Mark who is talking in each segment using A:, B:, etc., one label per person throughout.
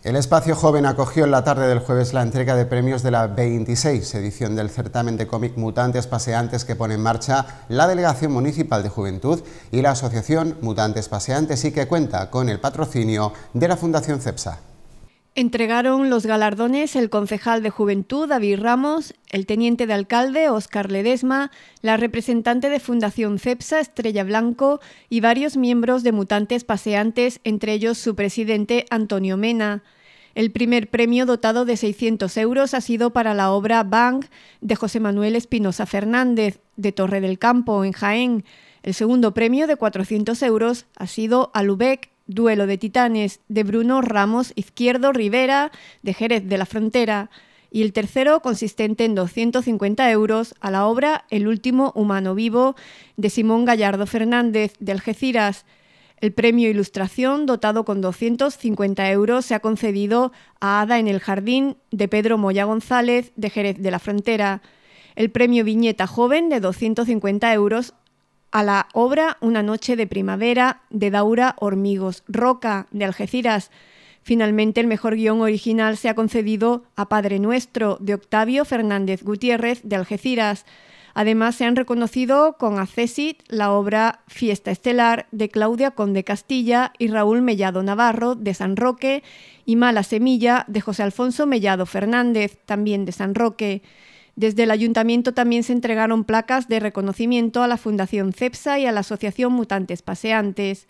A: El Espacio Joven acogió en la tarde del jueves la entrega de premios de la 26 edición del certamen de cómic Mutantes Paseantes que pone en marcha la Delegación Municipal de Juventud y la Asociación Mutantes Paseantes y que cuenta con el patrocinio de la Fundación CEPSA.
B: Entregaron los galardones el concejal de Juventud, David Ramos, el teniente de alcalde, Óscar Ledesma, la representante de Fundación CEPSA, Estrella Blanco, y varios miembros de Mutantes Paseantes, entre ellos su presidente, Antonio Mena. El primer premio, dotado de 600 euros, ha sido para la obra Bang de José Manuel Espinosa Fernández, de Torre del Campo, en Jaén. El segundo premio, de 400 euros, ha sido a Lübeck, Duelo de Titanes, de Bruno Ramos Izquierdo Rivera, de Jerez de la Frontera, y el tercero, consistente en 250 euros, a la obra El último humano vivo, de Simón Gallardo Fernández, de Algeciras. El premio Ilustración, dotado con 250 euros, se ha concedido a Hada en el Jardín, de Pedro Moya González, de Jerez de la Frontera. El premio Viñeta Joven, de 250 euros, a la obra Una noche de primavera, de Daura Hormigos Roca, de Algeciras. Finalmente, el mejor guión original se ha concedido a Padre Nuestro, de Octavio Fernández Gutiérrez, de Algeciras. Además, se han reconocido con Accesit la obra Fiesta Estelar, de Claudia Conde Castilla y Raúl Mellado Navarro, de San Roque, y Mala Semilla, de José Alfonso Mellado Fernández, también de San Roque. Desde el Ayuntamiento también se entregaron placas de reconocimiento a la Fundación CEPSA y a la Asociación Mutantes Paseantes.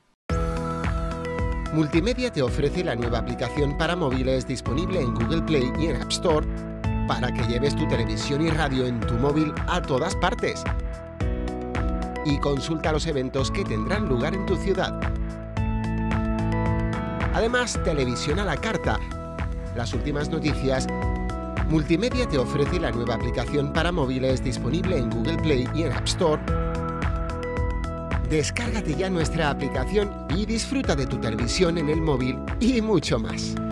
C: Multimedia te ofrece la nueva aplicación para móviles disponible en Google Play y en App Store para que lleves tu televisión y radio en tu móvil a todas partes. Y consulta los eventos que tendrán lugar en tu ciudad. Además, televisión a la carta, las últimas noticias. Multimedia te ofrece la nueva aplicación para móviles disponible en Google Play y en App Store. Descárgate ya nuestra aplicación y disfruta de tu televisión en el móvil y mucho más.